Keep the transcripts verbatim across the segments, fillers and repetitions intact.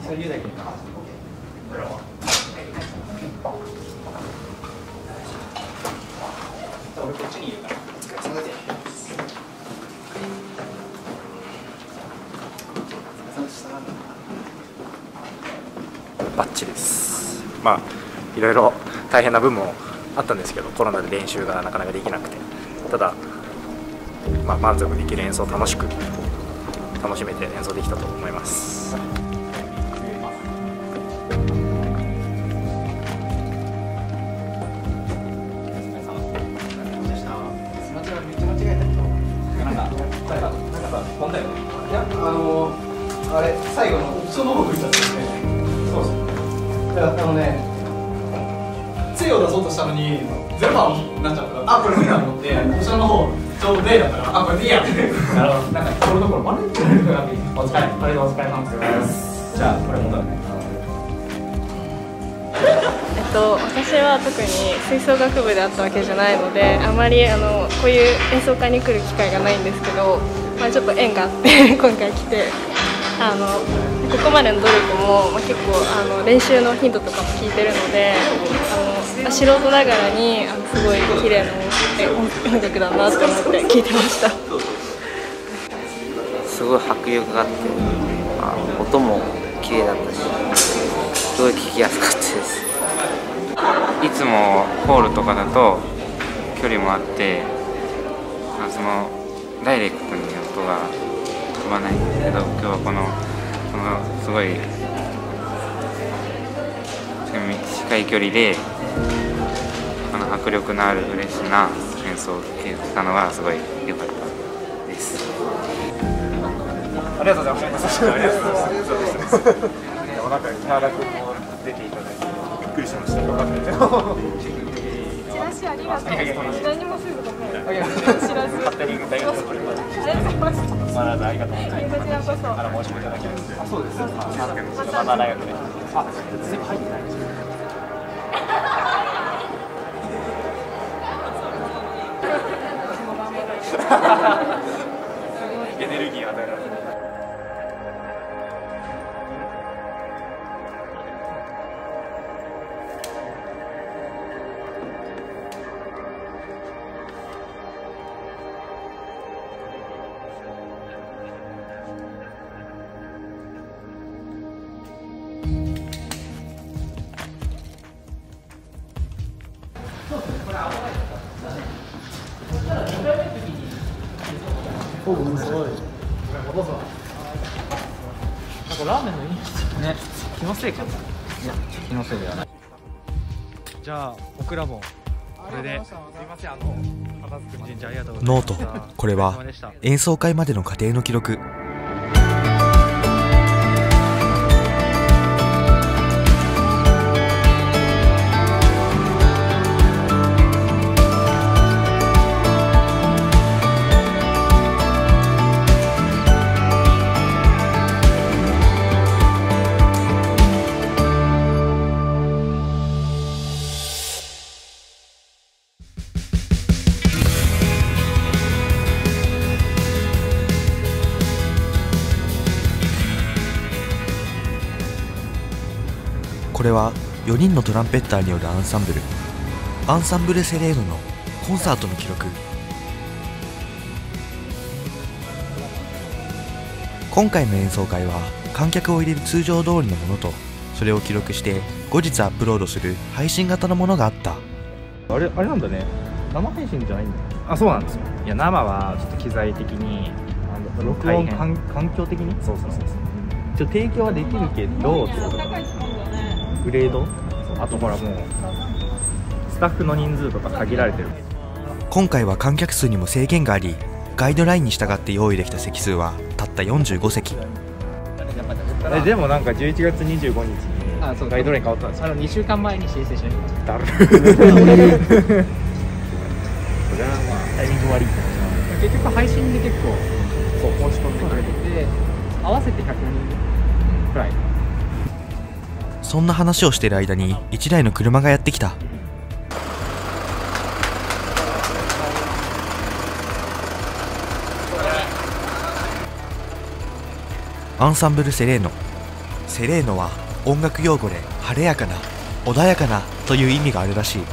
それ言うだけ。俺こっちにいるから。バッチリです。まあいろいろ大変な部分もあったんですけど、コロナで練習がなかなかできなくて、ただ、まあ、満足できる演奏を楽しく楽しめて演奏できたと思います。いや、あのー、あれ最後のその方向いちゃったんで、そうそう。いや、あのね、杖を出そうとしたのにゼロ番になっちゃったから、あ、これ無理だと思って、後ろの方ちょうど ディー だったから、あ、これ ディー やって。なるほど。なんかこのところバレてるのがお疲れ、これでお疲れ様です。じゃあこれ戻るね。 えっと、私は特に吹奏楽部であったわけじゃないので、あまりあのこういう演奏会に来る機会がないんですけど、まあ、ちょっと縁があって今回来て、あのここまでの努力も、まあ、結構あの練習の頻度とかも聞いてるので、あの素人ながらにあのすごい綺麗な音楽だなと思って聞いてました。 すごい迫力があって、まあ、音も綺麗だったし、すごい聴きやすかったです。いつもホールとかだと距離もあって、まあ、そのダイレクトに音が飛ばないんですけど、今日はこのこのすごい近い距離でこの迫力のあるフレッシュな演奏を聴けたのがすごい良かったです。 ありがとうございます。ありがとうございます。お腹に長く出ていただいてびっくりしました。よかったです。 チラシありがとう。何もすぐごめん。 勝手に大学これまで。 ありがとうございます。 まだ大学もない。こちらこそ。あの申し込みいただきます。あ、そうです。まだ大学で。あ、全部入ってない。エネルギー与えられる。おお、すごい。なんかラーメンのいいね。気のせいか。いや、気のせいではない。じゃあ、僕らもこれで。すみません、あの片付けまで。じゃあ、ありがとうございます。 ノート。これは演奏会までの過程の記録。これはよにんのトランペッターによるアンサンブルアンサンブルセレーノのコンサートの記録。今回の演奏会は観客を入れる通常通りのものと、それを記録して後日アップロードする配信型のものがあった。 あれあれなんだね、生配信じゃないんだ。あ、そうなんですよ。いや、生はちょっと機材的に録音環境的にそうそうそうそう、一応提供はできるけどってことか。グレード、あとほらもうスタッフの人数とか限られてる。 今回は観客数にも制限があり、ガイドラインに従って用意できた席数はたったよんじゅうごせき。 えでもなんかじゅういちがつにじゅうごにちにガイドライン変わったんですよ。 あのにしゅうかんまえに申請しました。 だるそれはまあタイミング悪い。 結局配信で結構そう申し込んでくれてて、合わせてひゃくにんくらい。 そんな話をしている間にいちだいの車がやってきた。アンサンブルセレーノ、 セレーノは音楽用語で晴れやかな、穏やかなという意味があるらしい。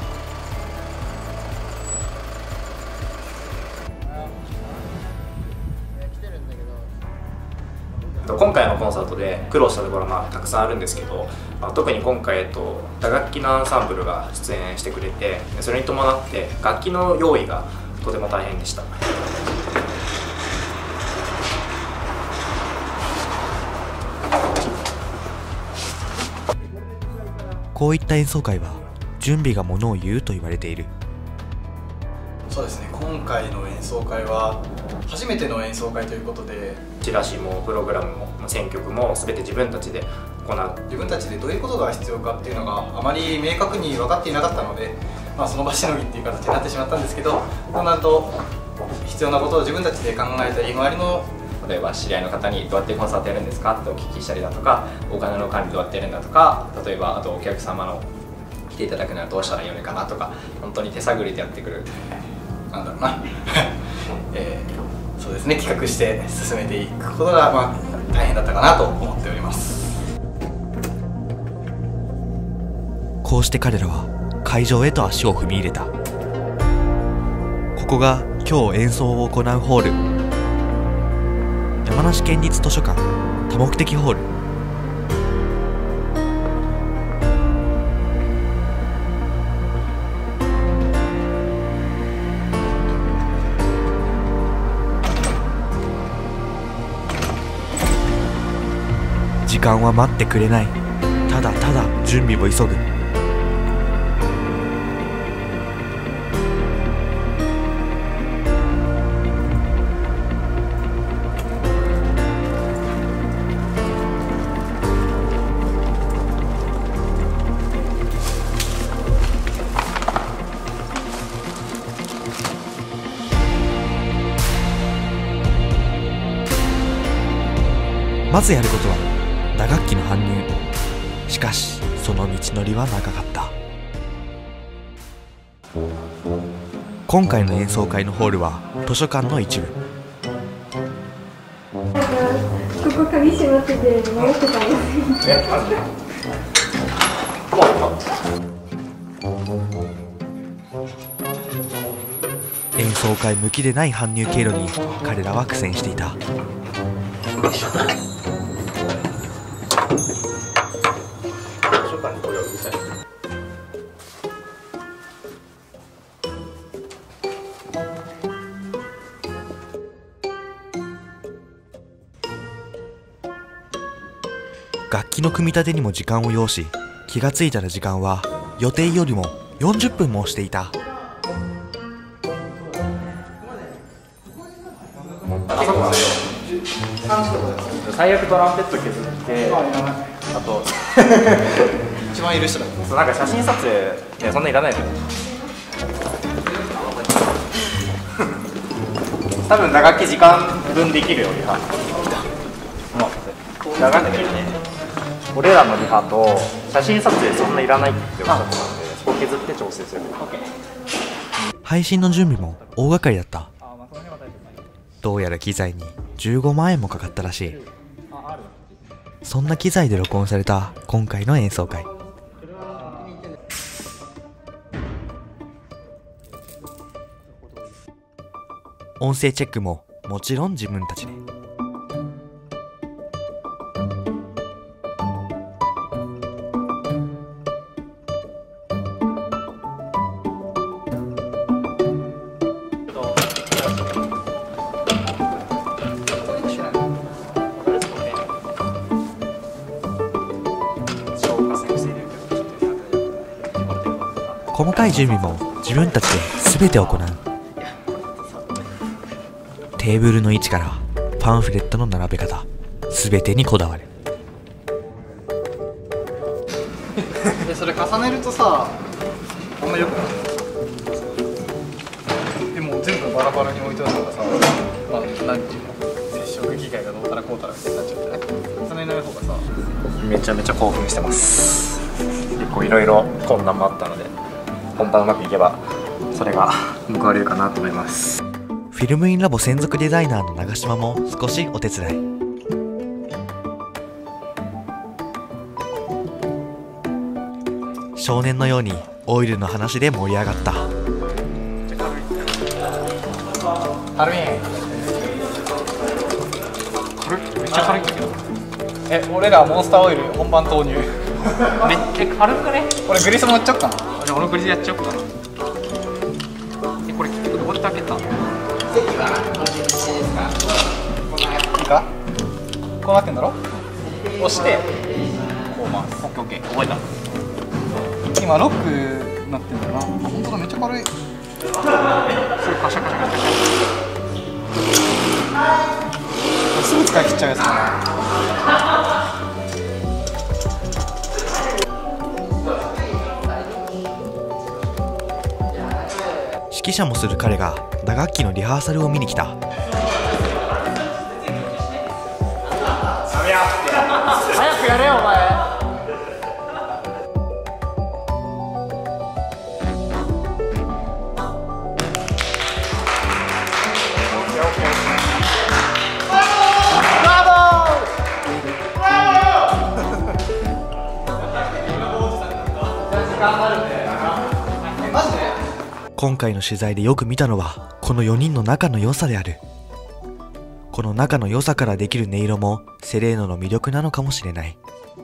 今回のコンサートで苦労したところはまあたくさんあるんですけど、まあ、特に今回、えっと、打楽器のアンサンブルが出演してくれて、それに伴って楽器の用意がとても大変でした。 こういった演奏会は準備がものを言うと言われている。 そうですね、今回の演奏会は初めての演奏会ということで、 チラシもプログラムも選曲も全て自分たちで行う。 自分たちでどういうことが必要かっていうのがあまり明確に分かっていなかったので、まあ、その場しのぎっていう形になってしまったんですけど、だんだんと必要なことを自分たちで考えたり、周りの例えば知り合いの方にどうやってコンサートやるんですかってお聞きしたりだとか、お金の管理どうやってやるんだとか、例えばあとお客様の来ていただくならどうしたらいいのかなとか、本当に手探りでやってくる、 なんだろうな、えー、そうですね、企画して進めていくことが、まあ、大変だったかなと思っております。 こうして彼らは会場へと足を踏み入れた。ここが今日演奏を行うホール、山梨県立図書館多目的ホール。時間は待ってくれない。ただただ準備を急ぐ。まずやることは打楽器の搬入。しかしその道のりは長かった。今回の演奏会のホールは図書館の一部。 ここ鍵閉まってて迷ってたんです。 え、マジで？ 演奏会向きでない搬入経路に彼らは苦戦していた。楽器の組み立てにも時間を要し、気がついたら時間は予定よりもよんじゅっぷんも押していた。 最悪トランペット削って、あと一番いる人だ。 そう、なんか写真撮影いやそんないらないのよ。多分打楽器時間分できるよリハ。打楽器ね。俺らのリハと写真撮影そんないらないっておっしゃってたんで、そこ削って調整する。 配信の準備も大掛かりだった。どうやら機材にじゅうごまんえんもかかったらしい。そんな機材で録音された今回の演奏会。音声チェックももちろん自分たちで。細かい準備も自分たちで全て行う。テーブルの位置からパンフレットの並べ方、全てにこだわる。 でそれ重ねるとさ、あんま良くない。でも全部バラバラに置いてあるのがさ、まあ、なんていうの、接触機械がどうたらこうたらみたいになっちゃってね。重ねない方がさ、 めちゃめちゃ興奮してます。結構いろいろ困難もあったので、本番うまくいけばそれが報われるかなと思います。 フィルムインラボ専属デザイナーの長島も少しお手伝い。 少年のようにオイルの話で盛り上がった。 ハルミン軽い、めっちゃ軽いんだけど。 え、俺らモンスターオイル本番投入めっちゃ軽くね。 俺グリスもやっちゃおっかな。 じゃあ俺グリスやっちゃおうかな。え、これ結局どうやって開けた？ いいか、こうなってんだろ。押してこう回す。 オッケーオッケー、覚えた。 今ロックなってんだよな。あ、本当だ、めっちゃ軽い。 すごいカシャカシャカシャカシャ。 すぐ使い切っちゃうやつだな。 指揮者もする彼が打楽器のリハーサルを見に来た。 早くやれよお前。 今回の取材でよく見たのはこのよにんの仲の良さである。この仲の良さからできる音色もセレーノの魅力なのかもしれない。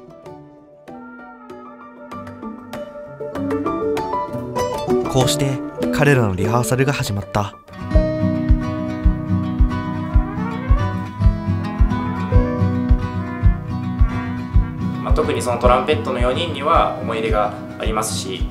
こうして彼らのリハーサルが始まった。 まあ、特にそのトランペットのよにんには思い入れがありますし、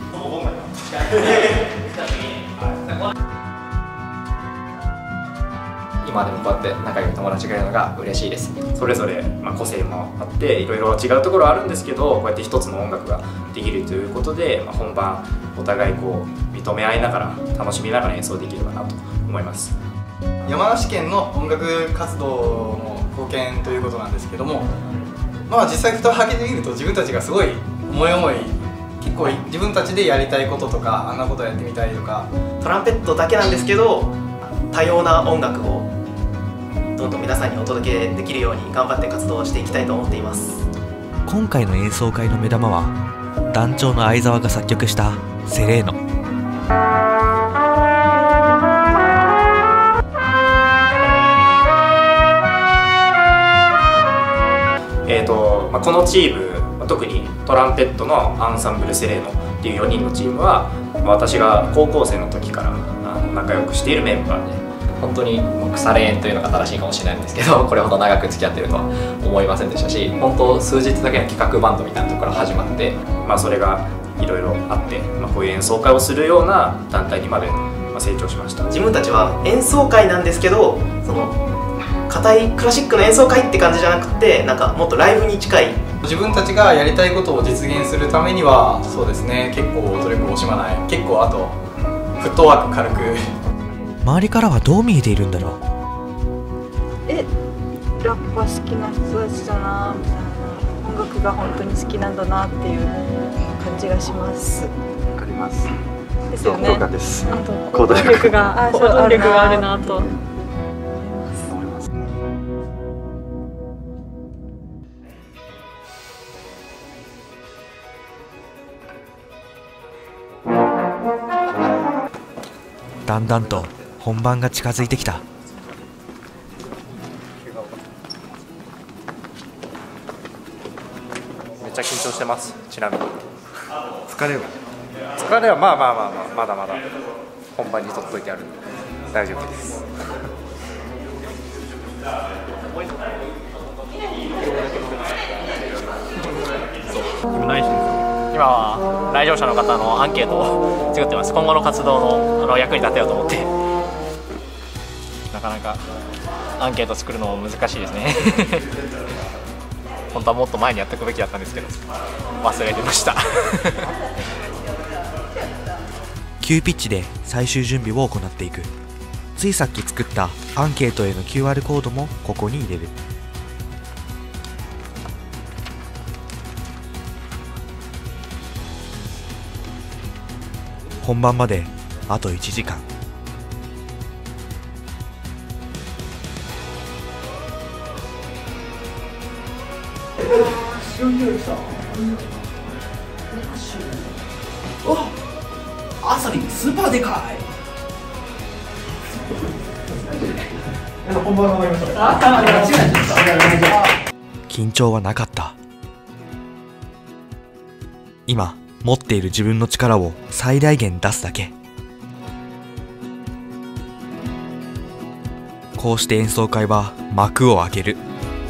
今でもこうやって仲良い友達がいるのが嬉しいです。 それぞれまあ個性もあっていろいろ違うところはあるんですけど、こうやって一つの音楽ができるということで、まあ、本番お互いこう認め合いながら楽しみながら演奏できればなと思います。 山梨県の音楽活動の貢献ということなんですけども、まあ実際蓋を開けてみると自分たちがすごい思い思い結構自分たちでやりたいこととかあんなことやってみたいとか、 トランペットだけなんですけど多様な音楽をどんどん皆さんにお届けできるように頑張って活動していきたいと思っています。 今回の演奏会の目玉は団長の相沢が作曲したセレーノ。 えーとまあ、このチーム、特にトランペットのアンサンブルセレーノっていうよにんのチームは、私が高校生の時からあの仲良くしているメンバーで、 本当に腐れ縁というのが正しいかもしれないんですけど、これほど長く付き合ってるとは思いませんでしたし、本当数日だけの企画バンドみたいなところから始まって、 まあ、それがいろいろあって、まあ、こういう演奏会をするような団体にまでまあ成長しました。 自分たちは演奏会なんですけど、その硬いクラシックの演奏会って感じじゃなくて、なんかもっとライブに近い。 自分たちがやりたいことを実現するためにはそうですね、結構努力を惜しまない、結構あとフットワーク軽く。 周りからはどう見えているんだろう。 え、ラッパ好きな人たちだなみたいな、音楽が本当に好きなんだなっていう感じがします。 わかります。 ですよね。 動画です。 あと行動力が行動力があるなと。 だんだんと本番が近づいてきた。 めっちゃ緊張してます。ちなみに疲れは疲れはまあまあまあまあまだまだ本番にとっといてあるんで大丈夫です。 今何してるんですか？今は来場者の方のアンケートを作ってます。今後の活動の、あの役に立てようと思って。なかなかアンケート作るのも難しいですね。本当はもっと前にやっておくべきだったんですけど忘れてました。 急ピッチで最終準備を行っていく。ついさっき作ったアンケートへの キューアール コードもここに入れる。本番まであといちじかん。 おアサリスーパーでかい。本番頑張りましょう。 緊張はなかった。今持っている自分の力を最大限出すだけ。こうして演奏会は幕を開ける。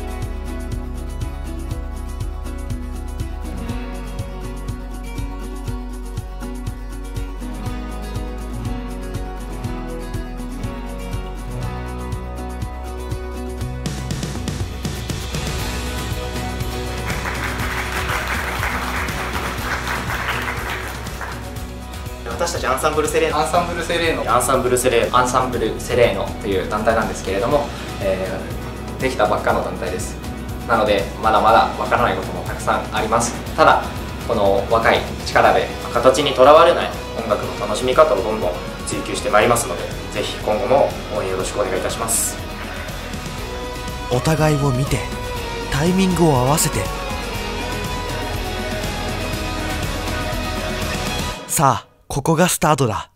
私たちアンサンブルセレーノアンサンブルセレーノアンサンブルセレーノアンサンブルセレーノという団体なんですけれども、えー、できたばっかの団体です。なのでまだまだわからないこともたくさんあります。ただこの若い力で形にとらわれない音楽の楽しみ方をどんどん追求してまいりますので、ぜひ今後も応援よろしくお願いいたします。 お互いを見てタイミングを合わせて、さあここがスタートだ。